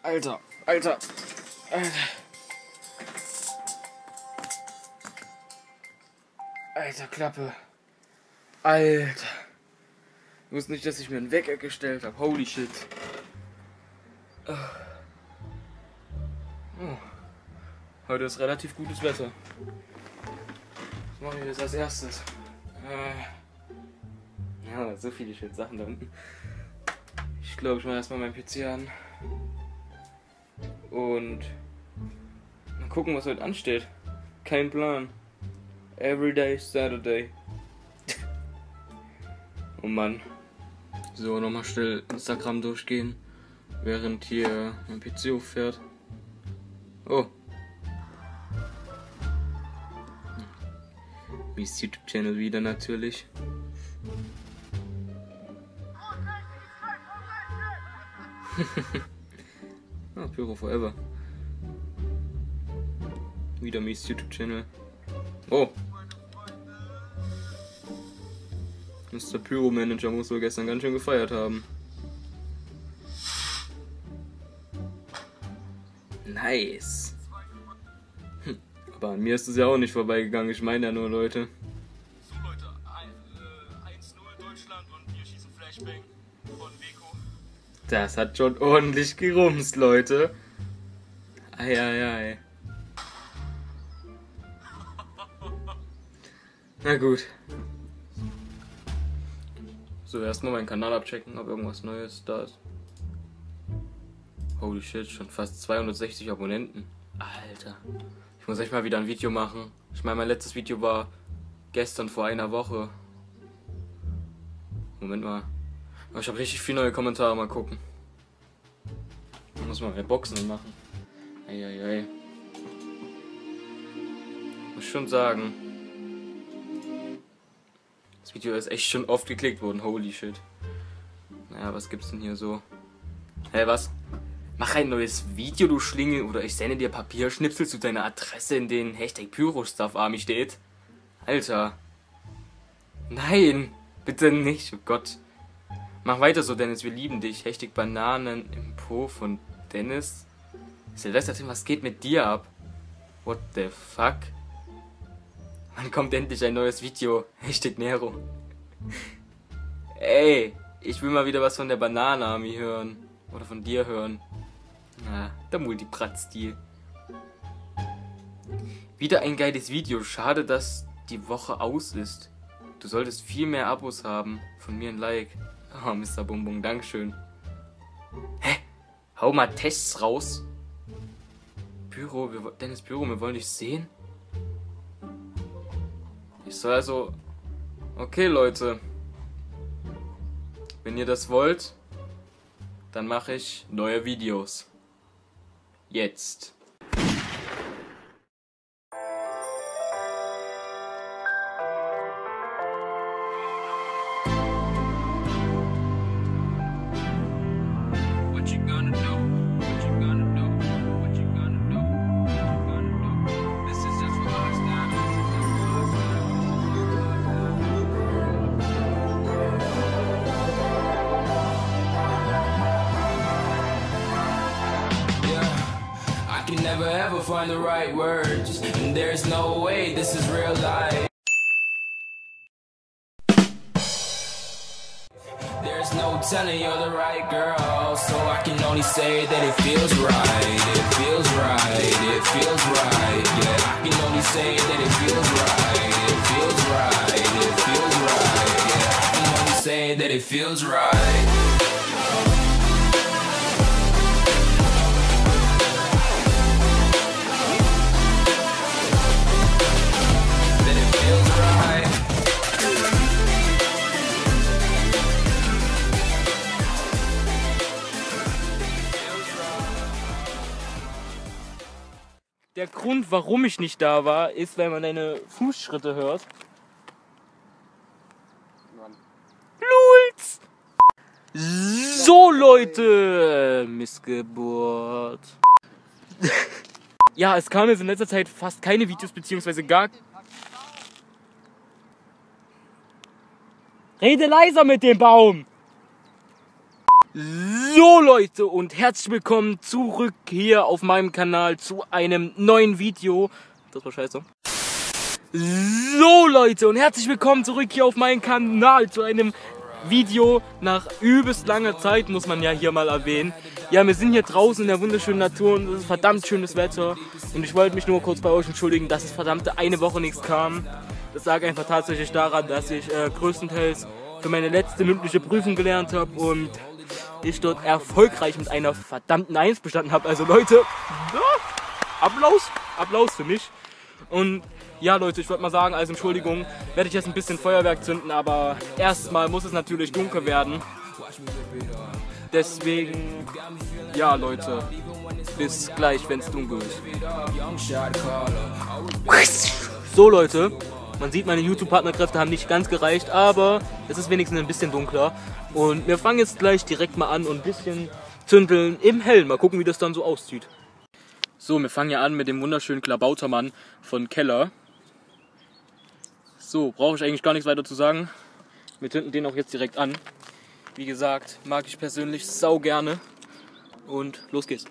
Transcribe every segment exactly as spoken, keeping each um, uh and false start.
Alter, Alter, Alter. Alter, Klappe. Alter. Ich wusste nicht, dass ich mir einen Wecker gestellt habe. Holy shit. Oh. Heute ist relativ gutes Wetter. Was mache ich jetzt als erstes? Äh. Ja, so viele schöne Sachen da unten. Ich glaube, ich mache erstmal meinen P C an. Und mal gucken, was heute ansteht. Kein Plan. Everyday Saturday. Oh Mann. So, nochmal schnell Instagram durchgehen, während hier mein P C hochfährt. Oh. Mies YouTube-Channel wieder natürlich. Ah, Pyro Forever. Wieder Mies YouTube-Channel. Oh. Mister Pyro Manager muss wohl gestern ganz schön gefeiert haben. Nice. Hm. Aber an mir ist es ja auch nicht vorbeigegangen. Ich meine ja nur, Leute. So Leute, eins null Deutschland und wir schießen Flashbang von Beko. Das hat schon ordentlich gerumst, Leute. Eieiei. Ei, ei. Na gut. So, erstmal meinen Kanal abchecken, ob irgendwas Neues da ist. Holy shit, schon fast zweihundertsechzig Abonnenten. Alter. Ich muss echt mal wieder ein Video machen. Ich meine, mein letztes Video war gestern vor einer Woche. Moment mal. Aber ich habe richtig viele neue Kommentare, mal gucken. Ich muss mal mehr Boxen machen. Eieiei. Muss schon sagen. Das Video ist echt schon oft geklickt worden, holy shit. Naja, was gibt's denn hier so? Hä, hey, was? Mach ein neues Video, du Schlingel, oder ich sende dir Papierschnipsel zu deiner Adresse, in denen Hashtag Pyrostuff Army steht. Alter. Nein, bitte nicht, oh Gott. Mach weiter so, Dennis, wir lieben dich. Hashtag Bananen im Po von Dennis. Silvester Tim, was geht mit dir ab? What the fuck? Wann kommt endlich ein neues Video? Hashtag Nero. Ey, ich will mal wieder was von der Bananen-Army hören. Oder von dir hören. Na, der Multiprat-Stil. Wieder ein geiles Video. Schade, dass die Woche aus ist. Du solltest viel mehr Abos haben. Von mir ein Like. Oh, Mister Bumbum, dankeschön. Hä? Hau mal Tests raus. Büro, wir, Dennis Büro, wir wollen dich sehen. Ich soll also... Okay, Leute. Wenn ihr das wollt, dann mache ich neue Videos. Jetzt. What you gonna do? What you gonna do? What you gonna do? What you gonna do? This is just for us now. I can never ever find the right words, and there's no way this is real life. There's no telling you're the right girl, so I can only say that it feels right, it feels right, it feels right, yeah. I can only say that it feels right, it feels right, it feels right, yeah. I can only say that it feels right. Der Grund, warum ich nicht da war, ist, weil man deine Fußschritte hört. Lulz! So, Leute! Missgeburt. Ja, es kam jetzt in letzter Zeit fast keine Videos, beziehungsweise gar... Rede leiser mit dem Baum! So Leute und herzlich willkommen zurück hier auf meinem Kanal zu einem neuen Video. Das war scheiße. So Leute und herzlich willkommen zurück hier auf meinem Kanal zu einem Video nach übelst langer Zeit, muss man ja hier mal erwähnen. Ja, wir sind hier draußen in der wunderschönen Natur und es ist verdammt schönes Wetter. Und ich wollte mich nur kurz bei euch entschuldigen, dass es verdammte eine Woche nichts kam. Das lag einfach tatsächlich daran, dass ich äh, größtenteils für meine letzte mündliche Prüfung gelernt habe und ich dort erfolgreich mit einer verdammten Eins bestanden habe. Also Leute, ja, Applaus, Applaus für mich. Und ja Leute, ich wollte mal sagen, als Entschuldigung werde ich jetzt ein bisschen Feuerwerk zünden, aber erstmal muss es natürlich dunkel werden. Deswegen, ja Leute, bis gleich, wenn es dunkel ist. So Leute, man sieht, meine YouTube-Partnerkräfte haben nicht ganz gereicht, aber es ist wenigstens ein bisschen dunkler. Und wir fangen jetzt gleich direkt mal an und ein bisschen zündeln im Hellen. Mal gucken, wie das dann so aussieht. So, wir fangen ja an mit dem wunderschönen Klabautermann von Keller. So, brauche ich eigentlich gar nichts weiter zu sagen. Wir zünden den auch jetzt direkt an. Wie gesagt, mag ich persönlich sau gerne. Und los geht's.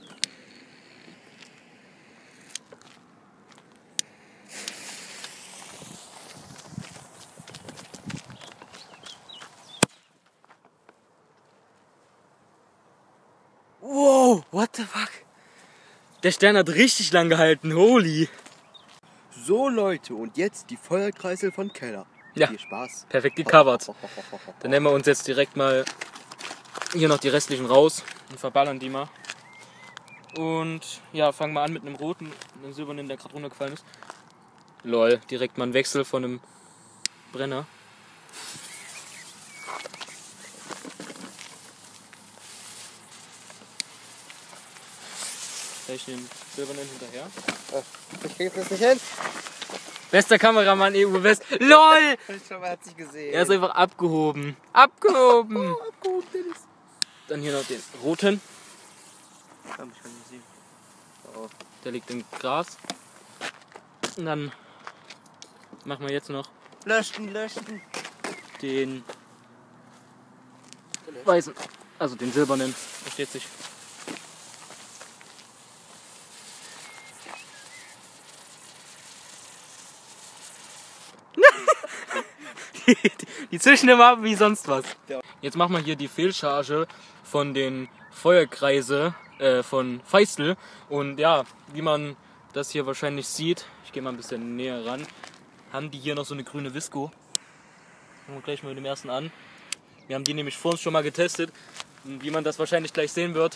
Wow, what the fuck? Der Stern hat richtig lang gehalten, holy. So Leute, und jetzt die Feuerkreisel von Keller. Ja, viel Spaß. Perfekt gecovert. Dann nehmen wir uns jetzt direkt mal hier noch die restlichen raus und verballern die mal. Und ja, fangen wir an mit einem roten, einem silbernen, der gerade runtergefallen ist. Lol, direkt mal ein Wechsel von einem Brenner. Ich den silbernen hinterher. Ich krieg das nicht hin. Bester Kameramann E U West. LOL! Schon mal hat sich gesehen. Er ist einfach abgehoben. Abgehoben! Oh, abgehoben, Dennis. Dann hier noch den roten. Hab ich schon gesehen. Oh. Der liegt im Gras. Und dann machen wir jetzt noch Löschen, löschen. den weißen, also den silbernen, versteht sich. Die, die zischen immer ab wie sonst was. Jetzt machen wir hier die Fehlcharge von den Feuerkreise äh, von Feistel. Und ja, wie man das hier wahrscheinlich sieht, ich gehe mal ein bisschen näher ran, haben die hier noch so eine grüne Visco. Fangen wir gleich mal mit dem ersten an. Wir haben die nämlich vor uns schon mal getestet. Und wie man das wahrscheinlich gleich sehen wird.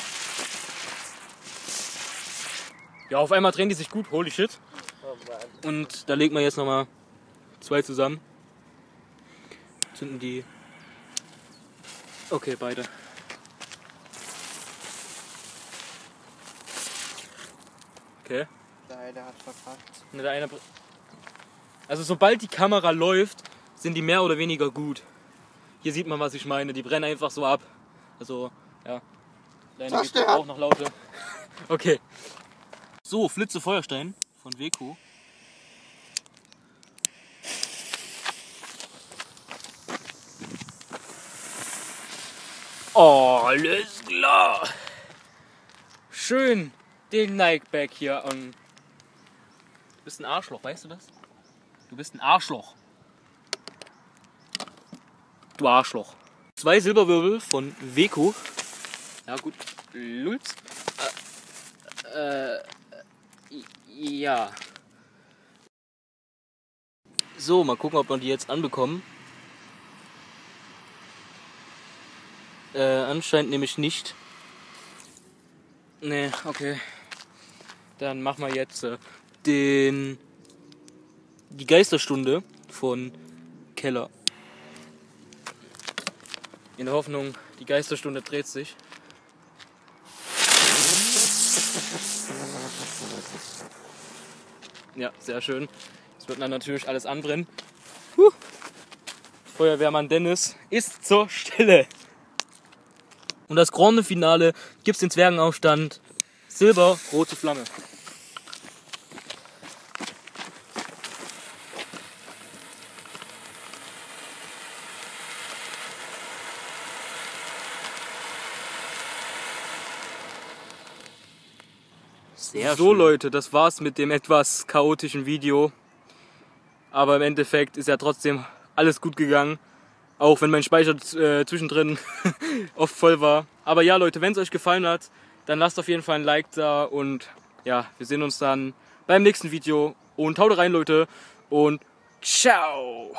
Ja, auf einmal drehen die sich gut, holy shit. Und da legen wir jetzt nochmal zwei zusammen. Zünden die. Okay, beide. Okay. Der eine hat verpackt. Ne, der eine. Also sobald die Kamera läuft, sind die mehr oder weniger gut. Hier sieht man, was ich meine. Die brennen einfach so ab. Also, ja. Der eine gibt auch noch Laute. Okay. So, Flitze Feuerstein von Weco. Oh, alles klar. Schön den Nike-Bag hier an. Du bist ein Arschloch, weißt du das? Du bist ein Arschloch. Du Arschloch. Zwei Silberwirbel von Weco. Ja gut, Lulz. Äh, äh, ja. So, mal gucken, ob wir die jetzt anbekommen. Äh, anscheinend nämlich nicht. Ne, okay. Dann machen wir jetzt äh, den die Geisterstunde von Keller. In der Hoffnung, die Geisterstunde dreht sich. Ja, sehr schön. Es wird dann natürlich alles anbrennen. Huh. Feuerwehrmann Dennis ist zur Stelle. Und das Grande Finale gibt's den Zwergenaufstand. Silber, rote Flamme. Sehr so schön. Leute, das war's mit dem etwas chaotischen Video. Aber im Endeffekt ist ja trotzdem alles gut gegangen. Auch wenn mein Speicher äh, zwischendrin oft voll war. Aber ja Leute, wenn es euch gefallen hat, dann lasst auf jeden Fall ein Like da. Und ja, wir sehen uns dann beim nächsten Video. Und haut rein Leute. Und ciao.